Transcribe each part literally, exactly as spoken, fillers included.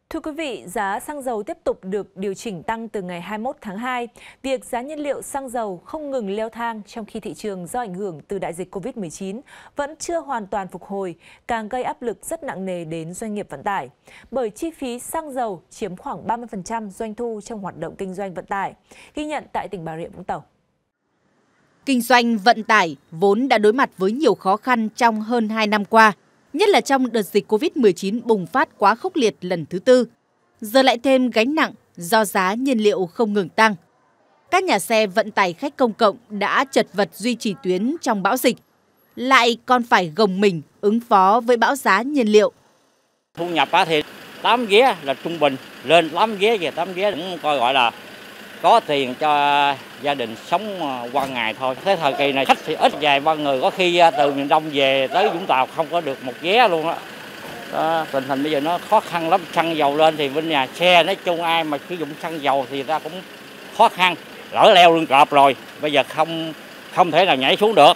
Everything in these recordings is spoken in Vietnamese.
Thưa quý vị, giá xăng dầu tiếp tục được điều chỉnh tăng từ ngày hai mươi mốt tháng hai. Việc giá nhiên liệu xăng dầu không ngừng leo thang trong khi thị trường do ảnh hưởng từ đại dịch Covid mười chín vẫn chưa hoàn toàn phục hồi, càng gây áp lực rất nặng nề đến doanh nghiệp vận tải. Bởi chi phí xăng dầu chiếm khoảng ba mươi phần trăm doanh thu trong hoạt động kinh doanh vận tải, ghi nhận tại tỉnh Bà Rịa Vũng Tàu. Kinh doanh vận tải vốn đã đối mặt với nhiều khó khăn trong hơn hai năm qua, nhất là trong đợt dịch Covid mười chín bùng phát quá khốc liệt lần thứ tư. Giờ lại thêm gánh nặng do giá nhiên liệu không ngừng tăng. Các nhà xe vận tải khách công cộng đã chật vật duy trì tuyến trong bão dịch, lại còn phải gồng mình ứng phó với bão giá nhiên liệu. Thu nhập thì tám ghế là trung bình, lên tám ghế về tám ghế cũng coi gọi là có tiền cho gia đình sống qua ngày thôi. Thế thời kỳ này khách thì ít, vài ba người, có khi từ miền Đông về tới Vũng Tàu không có được một ghế luôn đó. Đó, tình hình bây giờ nó khó khăn lắm, xăng dầu lên thì bên nhà xe nói chung ai mà sử dụng xăng dầu thì ta cũng khó khăn, lỡ leo lưng cọp rồi, bây giờ không không thể nào nhảy xuống được.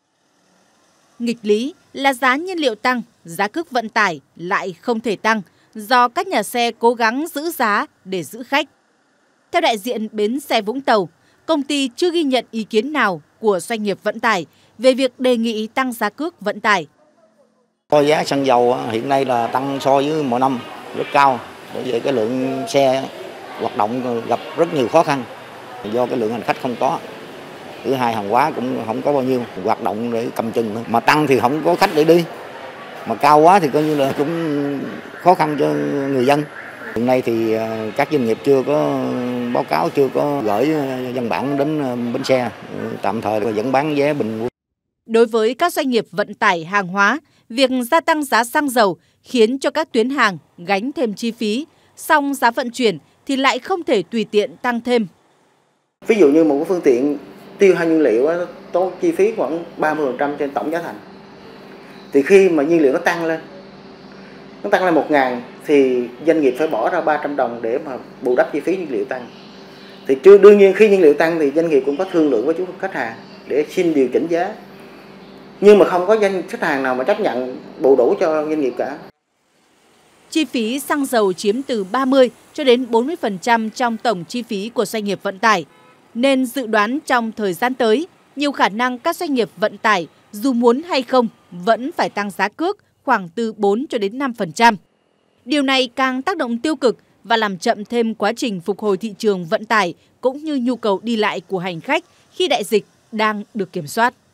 Nghịch lý là giá nhiên liệu tăng, giá cước vận tải lại không thể tăng do các nhà xe cố gắng giữ giá để giữ khách. Theo đại diện bến xe Vũng Tàu, công ty chưa ghi nhận ý kiến nào của doanh nghiệp vận tải về việc đề nghị tăng giá cước vận tải. Có giá xăng dầu hiện nay là tăng so với mọi năm rất cao, bởi vì cái lượng xe hoạt động gặp rất nhiều khó khăn do cái lượng hành khách không có. Thứ hai, hàng hóa cũng không có bao nhiêu hoạt động để cầm chừng nữa. Mà tăng thì không có khách để đi, mà cao quá thì coi như là cũng khó khăn cho người dân. Hiện nay thì các doanh nghiệp chưa có báo cáo, chưa có gửi văn bản đến bến xe, tạm thời vẫn bán vé bình quân. Đối với các doanh nghiệp vận tải hàng hóa, việc gia tăng giá xăng dầu khiến cho các tuyến hàng gánh thêm chi phí, song giá vận chuyển thì lại không thể tùy tiện tăng thêm. Ví dụ như một cái phương tiện tiêu hao nhiên liệu tốn chi phí khoảng ba mươi phần trăm trên tổng giá thành. Thì khi mà nhiên liệu nó tăng lên, nó tăng lên một ngàn thì doanh nghiệp phải bỏ ra ba trăm đồng để mà bù đắp chi phí nhiên liệu tăng. Thì chưa đương nhiên khi nhiên liệu tăng thì doanh nghiệp cũng có thương lượng với chủ khách hàng để xin điều chỉnh giá. Nhưng mà không có doanh khách hàng nào mà chấp nhận bù đủ cho doanh nghiệp cả. Chi phí xăng dầu chiếm từ ba mươi cho đến bốn mươi phần trăm trong tổng chi phí của doanh nghiệp vận tải. Nên dự đoán trong thời gian tới, nhiều khả năng các doanh nghiệp vận tải dù muốn hay không vẫn phải tăng giá cước khoảng từ bốn cho đến năm phần trăm. Điều này càng tác động tiêu cực và làm chậm thêm quá trình phục hồi thị trường vận tải cũng như nhu cầu đi lại của hành khách khi đại dịch đang được kiểm soát.